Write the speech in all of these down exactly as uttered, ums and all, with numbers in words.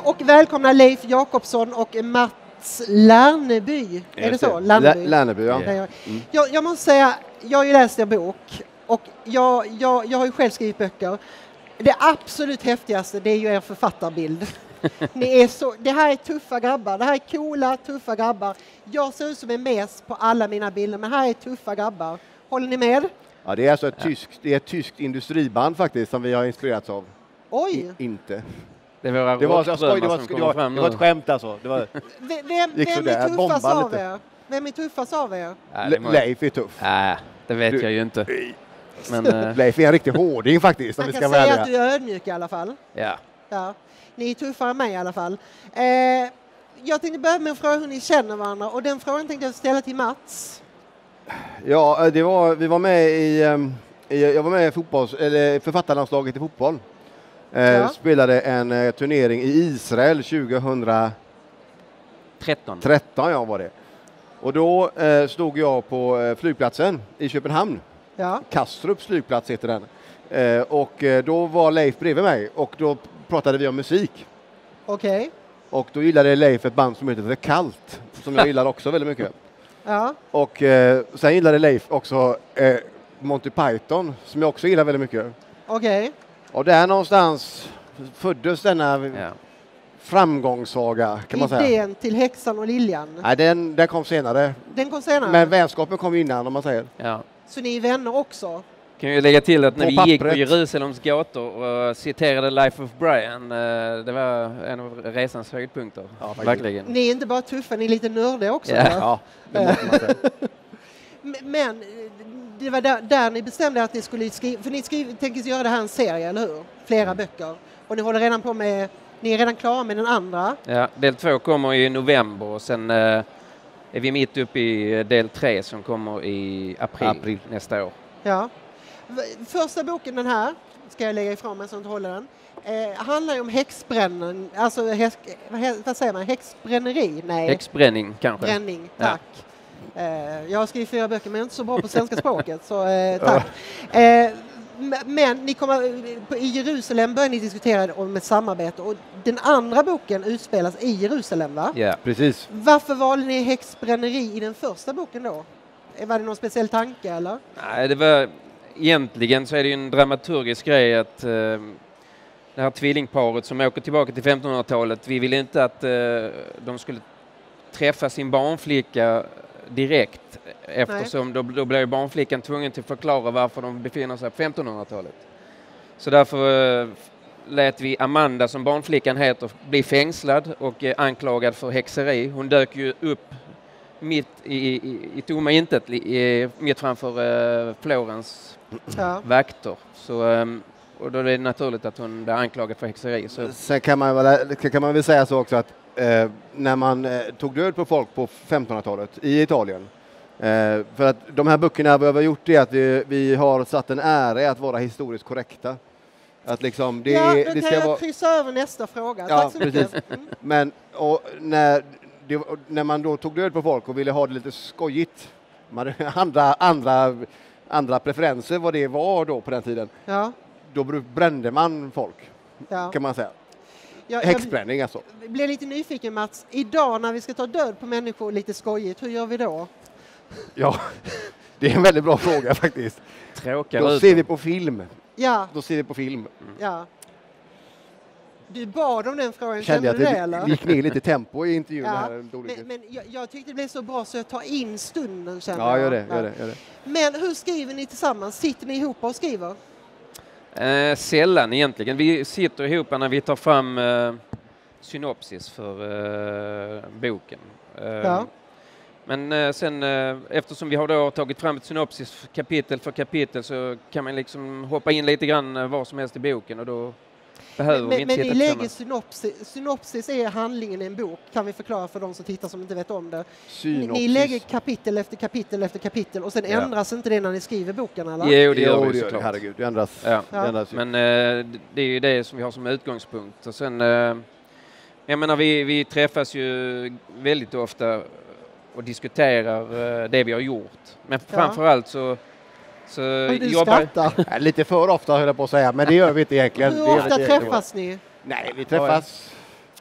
och välkomna Leif Jakobsson och Mats Lärneby. Är det så? Lärneby, Lärneby ja. Mm. Jag, jag måste säga, jag har ju läst er bok och jag, jag, jag har ju själv skrivit böcker. Det absolut häftigaste, det är ju er författarbild. Ni är så, det här är tuffa grabbar, det här är coola, tuffa grabbar. Jag ser ut som en mes på alla mina bilder, men här är tuffa grabbar. Håller ni med? Ja, det är alltså ett, ja. tyskt, det är ett tyskt industriband faktiskt som vi har inspirerats av. Oj! I, inte. Det var, det var, skoj, det var, som det var, fram det var ett skämt alltså. Det var, vem vem, vem är tuffast av er? Vem är tuffast av er? Ja, Le- Leif är tuff. Nej, det vet du, jag ju inte. Men, uh... Leif är en riktig hårding faktiskt. Man vi kan ska säga välja. att du är ödmjuk i alla fall. Ja. Ja. Ni är tuffare än mig i alla fall. Eh, jag tänkte börja med att fråga hur ni känner varandra. Och den frågan tänkte jag ställa till Mats. Ja, det var, vi var med i, i jag var med i fotbolls, eller författarlandslaget i fotboll. Eh, ja. Spelade en eh, turnering i Israel tjugohundratretton. tretton ja, var det. Och då eh, stod jag på eh, flygplatsen i Köpenhamn. Ja. Kastrups flygplats heter den. Eh, och eh, då var Leif bredvid mig och då pratade vi om musik. Okej. Okay. Och då gillade Leif ett band som heter The Cult, som jag gillar också väldigt mycket. Ja. Och eh, sen gillade Leif också eh, Monty Python, som jag också gillar väldigt mycket. Okej. Okay. Och där någonstans föddes denna ja. framgångssaga, kan man säga. Idén till Häxan och Liljan? Nej, den, den kom senare. Den kom senare? Men vänskapen kom innan, om man säger. Ja. Så ni är vänner också? Kan ju lägga till att när på vi pappret. gick på Jerusalems gator och citerade Life of Brian, det var en av resans höjdpunkter. Ja, verkligen. Ni är inte bara tuffa, ni är lite nördiga också. Ja, ja det måste man säga. Men det var där, där ni bestämde att ni skulle skriva, för ni skriver, tänker göra det här en serie, eller hur? Flera mm. böcker. Och ni håller redan på med, ni är redan klara med den andra. Ja, del två kommer i november och sen eh, är vi mitt uppe i del tre som kommer i april, april. nästa år. Ja. Första boken, den här, ska jag lägga ifrån mig så att jag håller den, eh, handlar ju om häxbränning, alltså häx, vad säger man, häxbränneri? Nej. Häxbränning kanske. Bränning, tack. Ja. Eh, jag har skrivit fyra böcker men jag är inte så bra på svenska språket, så eh, tack. Eh, men ni kommer, i Jerusalem börjar ni diskutera om ett samarbete och den andra boken utspelas i Jerusalem, va? Ja, precis. Varför valde ni häxbränneri i den första boken då? Var det någon speciell tanke eller? Nej, det var egentligen så är det ju en dramaturgisk grej att eh, det här tvillingparet som åker tillbaka till femtonhundratalet, vi ville inte att eh, de skulle träffa sin barnflicka direkt eftersom då, då blev barnflickan tvungen till att förklara varför de befinner sig på femtonhundratalet. Så därför eh, lät vi Amanda, som barnflickan heter, bli fängslad och eh, anklagad för häxeri. Hon dök ju upp mitt i, i, i tomma intet, i, mitt framför uh, Florens ja. vakter. Så, um, och då är det naturligt att hon är anklagad för häxeri. Så. Sen kan man väl, kan man väl säga så också att eh, när man eh, tog död på folk på femtonhundratalet i Italien, eh, för att de här böckerna vi har gjort det att vi, vi har satt en ära i att vara historiskt korrekta. Att liksom det, ja, det kan ska jag vara... kryssa över nästa fråga. Ja, tack så precis. mycket. Mm. Men och när Det, när man då tog död på folk och ville ha det lite skojigt, man hade andra, andra, andra preferenser vad det var då på den tiden, ja. då brände man folk, ja. kan man säga. Ja, häxbränning alltså. Jag blir lite nyfiken, Mats. Idag när vi ska ta död på människor lite skojigt, hur gör vi då? Ja, det är en väldigt bra fråga faktiskt. Tråkar då ut. ser vi på film. Ja. Då ser vi på film. Mm. Ja. Du bad om den frågan, kände kände jag du det eller? Vi gick ner lite tempo i intervjun. Ja, här, men men jag, jag tyckte det blev så bra så jag tar in stunden, känner ja, jag. Gör det, ja, gör det, gör det. Men hur skriver ni tillsammans? Sitter ni ihop och skriver? Eh, sällan egentligen. Vi sitter ihop när vi tar fram eh, synopsis för eh, boken. Eh, ja. Men eh, sen eh, eftersom vi har då tagit fram ett synopsis kapitel för kapitel så kan man liksom hoppa in lite grann eh, var som helst i boken och då behöver men, vi inte men sitta ni lägger tillsammans. synopsis, synopsis är handlingen i en bok, kan vi förklara för de som tittar som inte vet om det. Synopsis. Ni lägger kapitel efter kapitel efter kapitel och sen ja. ändras inte det när ni skriver boken, eller? Jo, det gör jo, vi såklart. Herregud, det ändras. Ja. Det ändras men eh, det är ju det som vi har som utgångspunkt. Och sen, eh, jag menar, vi, vi träffas ju väldigt ofta och diskuterar eh, det vi har gjort. Men ja. framförallt så Så du jobbar... ja, lite för ofta höll jag på att säga, men det gör vi inte egentligen. Hur ofta träffas ni? Nej, vi träffas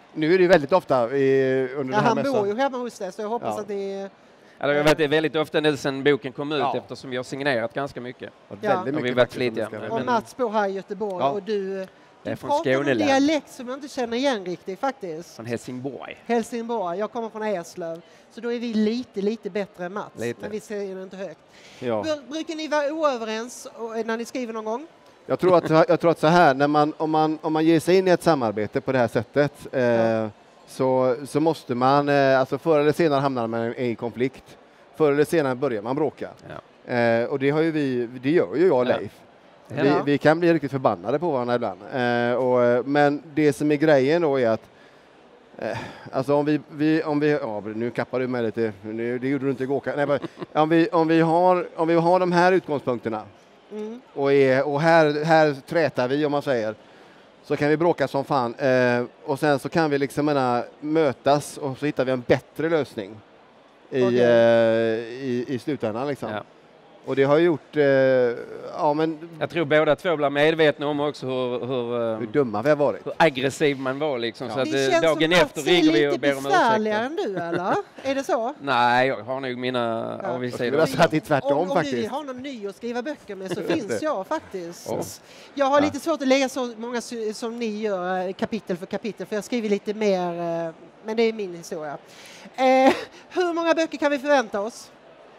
nu är det väldigt ofta i, under Ja, den här han mässan. bor ju hemma hos dig, så jag hoppas Ja. att det är... Ja, det har varit väldigt ofta nu sedan boken kom ut Ja. eftersom vi har signerat ganska mycket. Och Ja. väldigt Och vi mycket varit faktiskt, om vi flitiga. ska- Och Men- Mats bor här i Göteborg Ja. och du, Jag du är från pratar en Skåneland. dialekt som jag inte känner igen riktigt faktiskt. Från Helsingborg. Helsingborg, jag kommer från Eslöv. Så då är vi lite, lite bättre än Mats. Lite. Men vi säger det inte högt. Ja. Br- Brukar ni vara oöverens och- när ni skriver någon gång? Jag tror att, jag tror att så här, när man, om, man, om man ger sig in i ett samarbete på det här sättet eh, Ja. så, så måste man, eh, alltså förr eller senare hamnar man i konflikt. Förr eller senare börjar man bråka. Ja. Eh, och det, har ju vi, det gör ju jag och Ja. Leif. Ja. Vi, vi kan bli riktigt förbannade på varandra ibland. Eh, och, men det som är grejen då är att eh, alltså om vi, vi, om vi ja, nu kappar du med lite, nu, det gjorde du inte igår. Nej, men, om, vi, om, vi har, om vi har de här utgångspunkterna Mm. och, är, och här, här trätar vi om man säger, så kan vi bråka som fan eh, och sen så kan vi liksom menar, mötas och så hittar vi en bättre lösning i, Okej. eh, i, i slutändan liksom. Ja. Och det har gjort, eh, ja men Jag tror båda två blir medvetna om också hur, hur, eh, hur dumma vi har varit. hur aggressiv man var liksom. Ja. Så att, Det eh, känns dagen som efter Mats är ringer vi lite och ber om besvärligare ursäkt. än du, eller? Är det så? Nej, jag har nog mina Ja. avigsidor. Jag skulle vilja säga att det är tvärtom om, om du faktiskt. vill ha någon ny att skriva böcker med så Jag vet finns det. jag faktiskt. Ja. Jag har Ja. lite svårt att lägga så många sy- som ni gör, eh, kapitel för kapitel, för jag skriver lite mer, eh, men det är min historia. Eh, hur många böcker kan vi förvänta oss?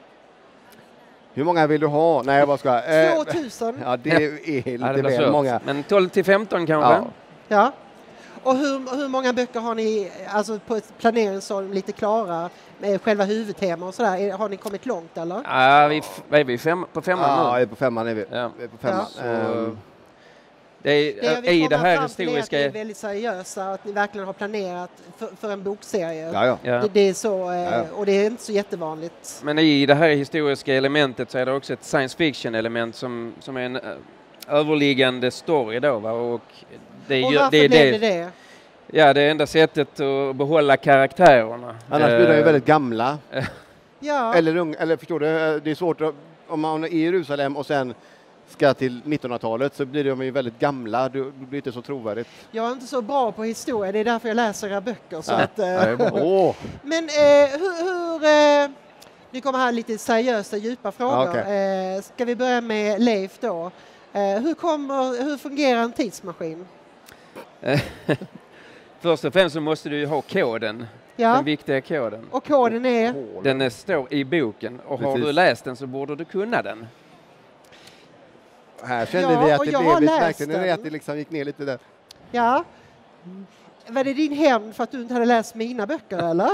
Hur många vill du ha? Nej, jag bara ska. Eh, tvåtusen? ja, det är Ja, lite det blir väl svårt. många. Men tolv till femton kanske? Ja. Ja. Och hur, hur många böcker har ni, alltså på ett planeringsform, lite klara med själva huvudtema och sådär? Är- Har ni kommit långt eller? Ja, vi, f- vad är vi? Fem, på femman Ja, nu? på femman är vi. Ja. Vi är på femman. Så, Ehm, det är, Det jag vill I komma det här fram till är att historiska... ni är väldigt seriösa, att ni verkligen har planerat för, för en bokserie. ja, ja. Ja. Det, det är så, eh, Ja. och det är inte så jättevanligt. Men i det här historiska elementet så är det också ett science fiction-element som, som är en ö, överliggande story då, va? Och det, Och gör- varför det är blev det, det det? Ja, det är enda sättet att behålla karaktärerna. Annars blir de ju Eh, väldigt gamla. Ja, Eller unga, eller förstår du, det är svårt att, om man är i Jerusalem och sen ska till nittonhundratalet så blir de ju väldigt gamla. Det blir inte så trovärdigt. jag är inte så bra på historia, det är därför jag läser era böcker. Så Ja. att, eh, Åh, men eh, hur... hur eh, nu kommer här lite seriösa, djupa frågor. Ja, eh, ska vi börja med Leif då? Eh, hur, kommer, hur fungerar en tidsmaskin? Först och främst så måste du ju ha koden, Ja, den viktiga koden. och koden är... Den är, står i boken och har Precis. du läst den så borde du kunna den. här kände Ja, vi att och det jag blev har lite läst verkligen den. det att det liksom gick ner lite där. Ja. Var det din hämnd för att du inte hade läst mina böcker, eller?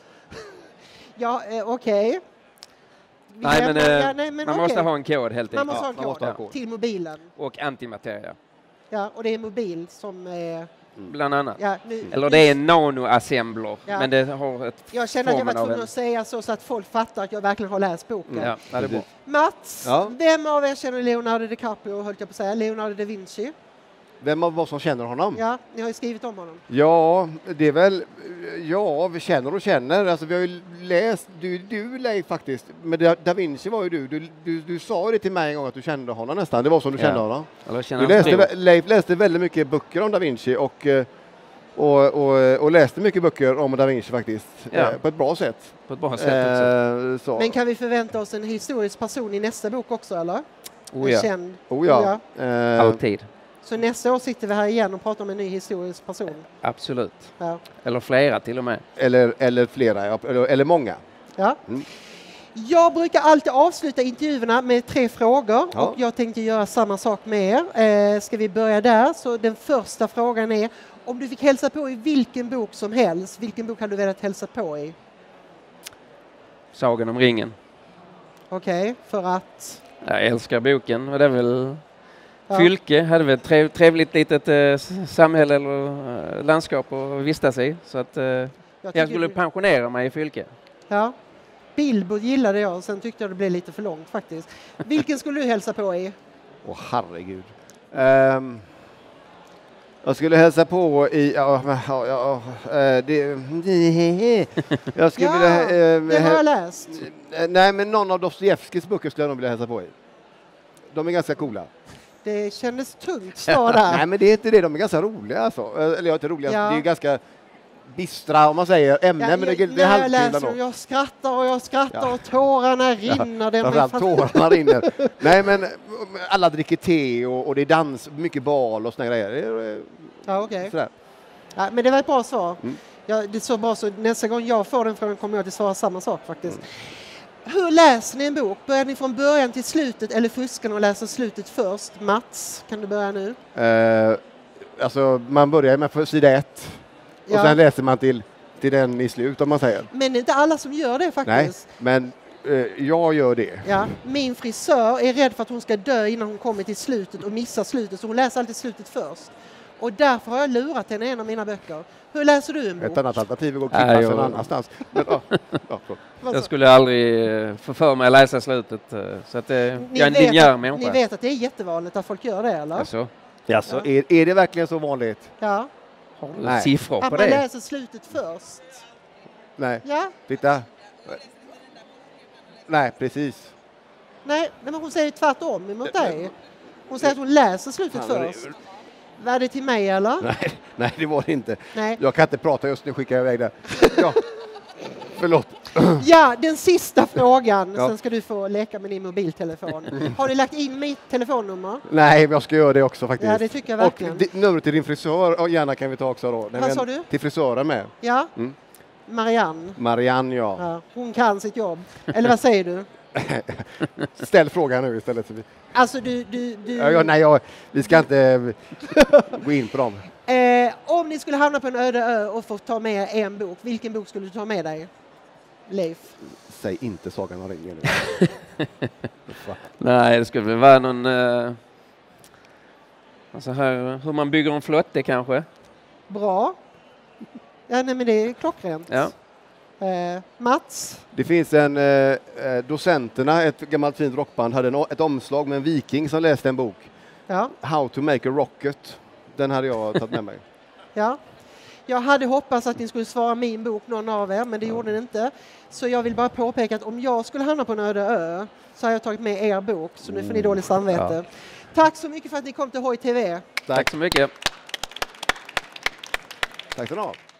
Ja, eh, okej. Vi Nej, men, lämnar- eh, ja, nej, men Man okej. måste ha en kod helt Man enkelt. måste ha en man måste kod, ha en kod. till mobilen. Och antimateria, Ja, och det är mobil som är... bland annat. Ja, nu, Eller det är nanoassembler, Ja. men det har ett jag känner att jag var formen av tvungen en- att säga så, så att folk fattar att jag verkligen har läst boken. Ja, ja, det är bra. Mats, Ja. vem av er känner Leonardo DiCaprio, höll jag på att säga, Leonardo da Vinci? Vem av oss som känner honom? Ja, ni har ju skrivit om honom. Ja, det är väl, ja, vi känner och känner. Alltså, vi har ju läst, du, du Leif faktiskt, men da, da Vinci var ju du. Du, du. du sa det till mig en gång att du kände honom nästan. Det var som du Ja. kände honom. Eller Du känner läste, tro. vä- Leif läste väldigt mycket böcker om da Vinci och, eh, och, och, och läste mycket böcker om da Vinci faktiskt. Ja. Eh, på ett bra sätt. På ett bra sätt också. Eh, så. Men kan vi förvänta oss en historisk person i nästa bok också, eller? Oh ja, En känd. Oh ja. Eh, alltid. Så nästa år sitter vi här igen och pratar om en ny historisk person. Absolut. Ja. Eller flera till och med. eller, eller flera, ja, eller, eller många. Ja. Mm. Jag brukar alltid avsluta intervjuerna med tre frågor Ja. och jag tänkte göra samma sak med er. Eh, ska vi börja där? Så den första frågan är, om du fick hälsa på i vilken bok som helst, vilken bok hade du velat hälsa på i? Sagan om ringen. Okej, för att... Jag älskar boken och det är väl Ja. Fylke hade väl ett trev, trevligt litet eh, s- samhälle eller eh, landskap att vistas i. Så att eh, Jag jag tycker- skulle pensionera mig i Fylke. Ja. Bilbo gillade jag, sen tyckte jag det blev lite för långt faktiskt. Vilken skulle du hälsa på i? Åh herregud. Ehm, jag skulle hälsa på i... Ja, men, ja, ja, eh, det, jag skulle Ja, vilja... eh, Den har jag läst. eh, nej, men någon av Dostojevskijs böcker skulle jag nog vilja hälsa på i. De är ganska coola. Det kändes tungt svar där. Nej, men det är inte det. De är ganska roliga alltså. Eh, Eller ja, inte roliga. Ja. Det är ganska... bistra, om man säger, ämnen. Ja, men det, jag, det är när jag läser halvkul och ändå. jag skrattar och jag skrattar Ja. och tårarna rinner. Det Framförallt tårarna rinner. Nej, men alla dricker te och, och det är dans, mycket bal och såna grejer. Det är, Ja, okej. sådär. Ja, men det var ett bra svar. Mm. Ja, det är så bra så nästa gång jag får den frågan kommer jag att svara samma sak faktiskt. Mm. Hur läser ni en bok? Börjar ni från början till slutet eller fuskar ni och läser slutet först? Mats, kan du börja nu? Eh, alltså, man börjar med för sida ett och Ja. sen läser man till, till den i slut, om man säger. Men det är inte alla som gör det Nej, faktiskt. men eh, jag gör det. Ja, min frisör är rädd för att hon ska dö innan hon kommer till slutet och missar slutet, så hon läser alltid slutet först. Och därför har jag lurat henne i en av mina böcker. Hur läser du en bok? Ett annat alternativ är att gå och Nej, klippa sig jag- någon annanstans. Men, ja, ja, förlåt. Vad så? Jag skulle aldrig eh, få för mig att läsa slutet. eh, Så att, eh, jag är en vet linjär att, människa. ni vet att det är jättevanligt att folk gör det, eller? Alltså, Jaså, Ja. är, är det verkligen så vanligt? Ja, har du Nej. siffror att på man det? läser slutet först. Nej, Ja, titta. Nej, precis. nej, nej, men hon säger tvärtom emot dig. Hon säger att hon läser slutet Fan, vad det- först. Var det till mig, eller? Nej, nej, det var det inte. Nej. Jag kan inte prata just nu, skickar jag iväg det. Ja. Förlåt. Ja, den sista frågan. Ja. Sen ska du få leka med din mobiltelefon. Har du lagt in mitt telefonnummer? Nej, men jag ska göra det också faktiskt. Ja, det tycker jag verkligen. Och di- numret till din frisör, och gärna kan vi ta också då. Nej, Vad men sa du? Till frisören med. Ja, Mm. Marianne. Marianne, ja. Ja, hon kan sitt jobb. Eller vad säger du? Ställ frågan nu istället. Alltså du... du, du Ja, ja, nej, jag, vi ska inte gå in på dem. eh, om ni skulle hamna på en öde ö och få ta med en bok, vilken bok skulle du ta med dig? Leif? Säg inte Sagan om ringen. Nej, det skulle väl vara någon... Eh, alltså här, hur man bygger en flotte kanske. Bra. Ja, nej, men det är klockrent. Ja. Eh, Mats? Det finns en, eh, docenterna, ett gammalt fint rockband, hade en, ett omslag med en viking som läste en bok. Ja. How to make a rocket. Den hade jag tagit med mig. Ja. Jag hade hoppats att ni skulle svara min bok, någon av er, men det gjorde ni inte. Så jag vill bara påpeka att om jag skulle hamna på en öde ö så har jag tagit med er bok, så nu får ni dåligt samvete. Tack så mycket för att ni kom till H I T V. Tack så mycket. Tack så du ha.